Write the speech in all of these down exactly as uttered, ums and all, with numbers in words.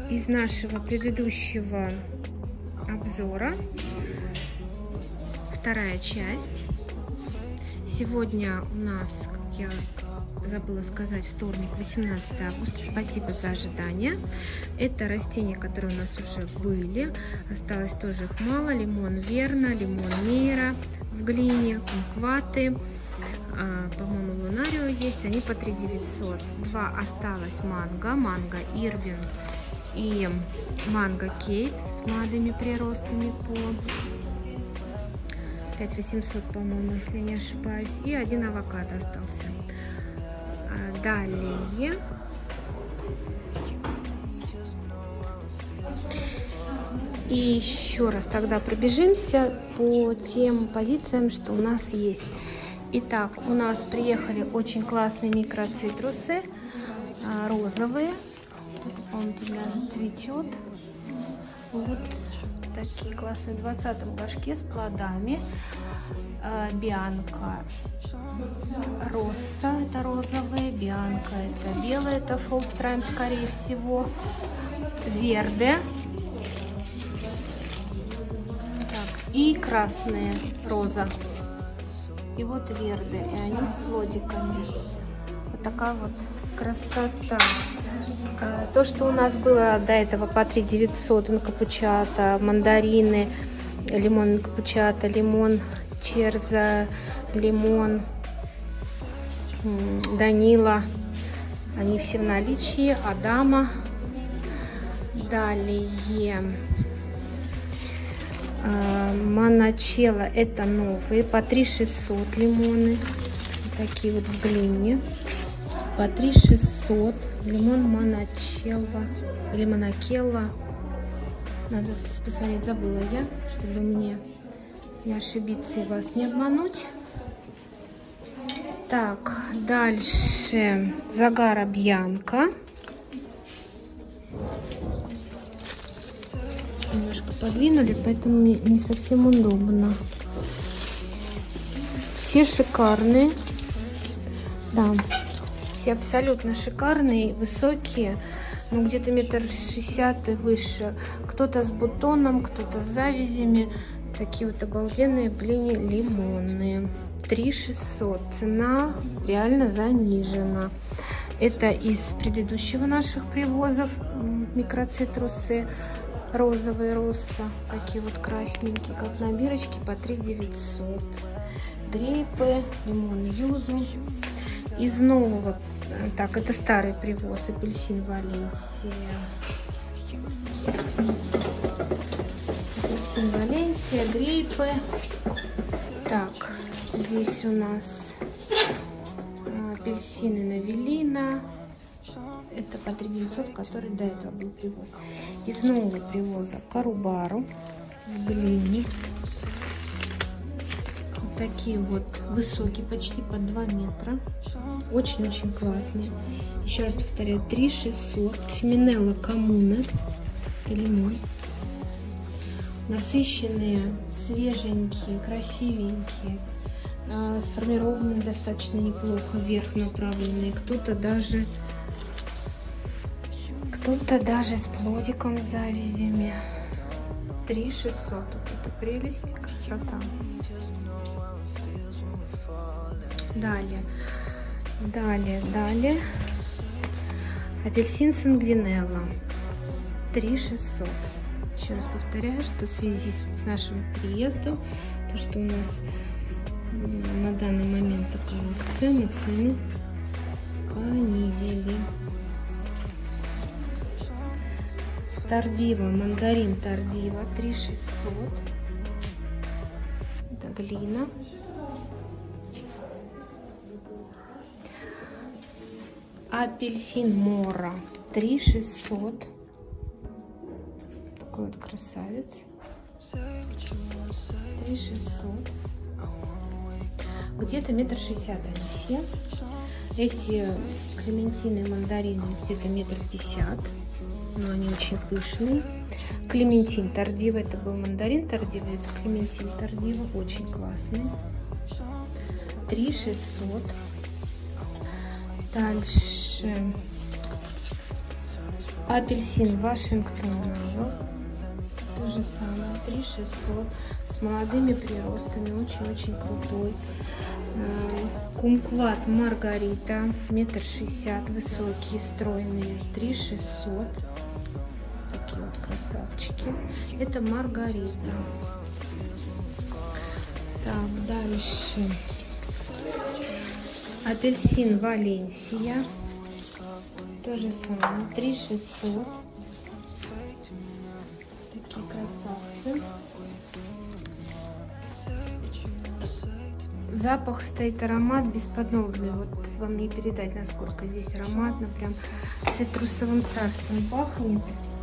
из нашего предыдущего обзора. Вторая часть. Сегодня у нас, как я забыла сказать, вторник, восемнадцатое августа. Спасибо за ожидание. Это растения, которые у нас уже были. Осталось тоже их мало. Лимон Верна, лимон Мейра в глине, кумкваты. А, по-моему, Лунарио есть. Они по три девятьсот. Два осталось манго. Манго Ирвин и манго Кейт с молодыми приростами по пять восемьсот, по-моему, если не ошибаюсь. И один авокадо остался. А далее и еще раз тогда пробежимся по тем позициям, что у нас есть. Итак, у нас приехали очень классные микроцитрусы, розовые. Он тут даже цветет. Вот такие классные, в двадцатом горшке с плодами. Бианка Росса, это розовые, Бианка это белая, это фолстрайм, скорее всего. Верде. Так, и красные роза. И вот верде, и они с плодиками. Вот такая вот красота. То, что у нас было до этого по три девятьсот, капучата, мандарины, лимон капучата, лимон черза, лимон Данила, они все в наличии. Адама. Далее Моночелло, это новые, по три шестьсот лимоны, вот такие вот в глине, по три шестьсот. Лимон Моночелло или Монокелло, надо посмотреть, забыла я, чтобы мне не ошибиться и вас не обмануть. Так, дальше Загара Бьянка. Немножко подвинули, поэтому мне не совсем удобно. Все шикарные. Да, все абсолютно шикарные, высокие. Ну, где-то метр шестьдесят и выше. Кто-то с бутоном, кто-то с завязями. Такие вот обалденные в глине лимоны. три шестьсот. Цена реально занижена. Это из предыдущего наших привозов. Микроцитрусы. Розовые Росса, такие вот красненькие, как на бирочке, по три девятьсот. Грейпы, лимон Юзу. Из нового, так, это старый привоз, апельсин Валенсия. Апельсин Валенсия, грейпы. Так, здесь у нас апельсины Навелина. Это по три девятьсот, который до этого был привоз. Из нового привоза Карубару в глине. Вот такие вот высокие, почти по два метра. Очень-очень классные. Еще раз повторяю, три шестьсот. Феминелла Коммуна. Лимон. Насыщенные, свеженькие, красивенькие. Сформированы достаточно неплохо, вверх направленные. Кто-то даже... Кто-то даже с плодиком, с завязями. три шестьсот. Вот это прелесть, красота. Далее. Далее, далее. Апельсин Сангвинелла. три шестьсот. Еще раз повторяю, что в связи с нашим приездом, то, что у нас на данный момент такая акция, мы цены понизили. Тардива, мандарин Тардива, три шестьсот. Это глина. Апельсин Мора, три шестьсот. Такой вот красавец. три шестьсот. Где-то метр шестьдесят они все. Эти клементины и мандарины где-то метр пятьдесят. Но они очень пышные. Клементин Тардива, это был мандарин Тардива, это клементин Тардива, очень классный. три шестьсот. Дальше Апельсин Вашингтон. То же самое, три тысячи шестьсот, с молодыми приростами, очень-очень крутой. Кумкват Маргарита, метр шестьдесят, высокие, стройные, три тысячи шестьсот. Такие вот красавчики. Это Маргарита. Так, дальше. Апельсин Валенсия. То же самое, три тысячи шестьсот. Такие красавцы. Запах стоит, аромат бесподобный. Вот вам не передать, насколько здесь ароматно. Прям цитрусовым царством пахнет.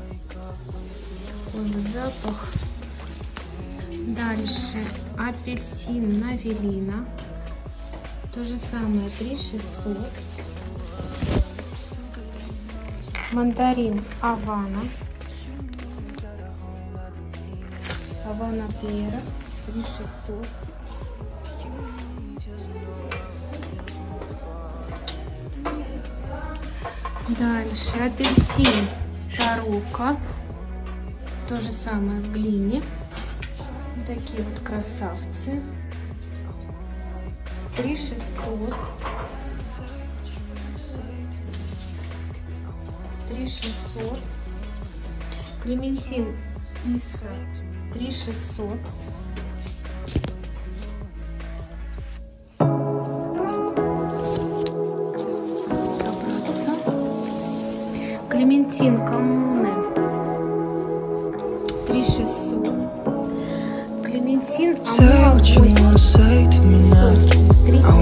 Такой вот запах. Дальше апельсин Навелина. То же самое, три тысячи шестьсот. Мандарин Авана. Авана Пера, три тысячи шестьсот. Дальше апельсин Тарука. То же самое в глине. Такие вот красавцы. три тысячи шестьсот. три тысячи шестьсот. Клементин Иса, три тысячи шестьсот. Клементин Коммуны, три тысячи шестьсот. Клементин Амура восемь, три тысячи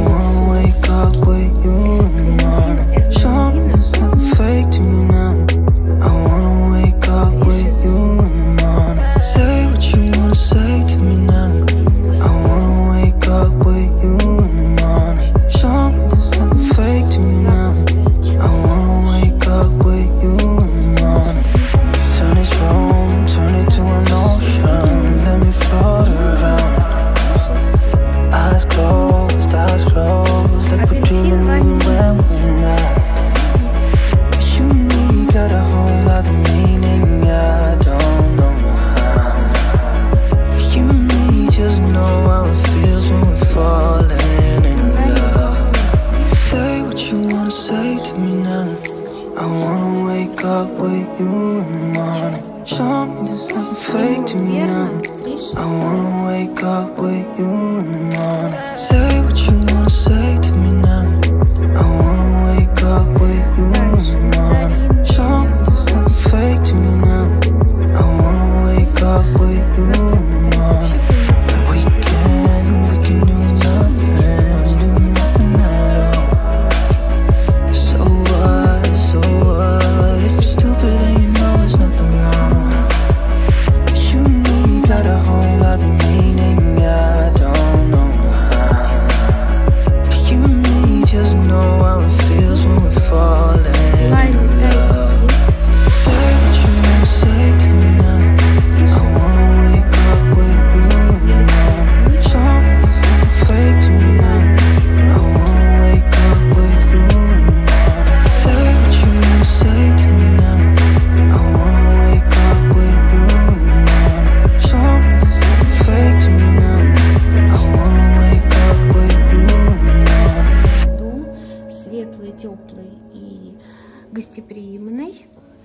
гостеприимный.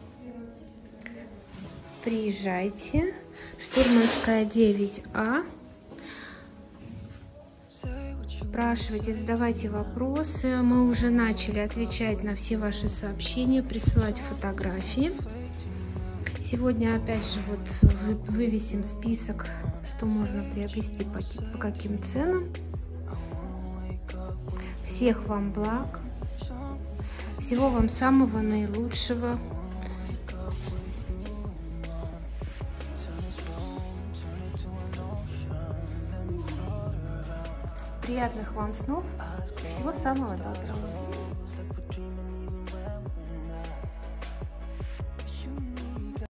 Приезжайте. Штурманская девять А. Спрашивайте, задавайте вопросы. Мы уже начали отвечать на все ваши сообщения, присылать фотографии. Сегодня опять же вот вывесим список, что можно приобрести по, по каким ценам. Всех вам благ. Всего вам самого наилучшего. Приятных вам снов. Всего самого доброго.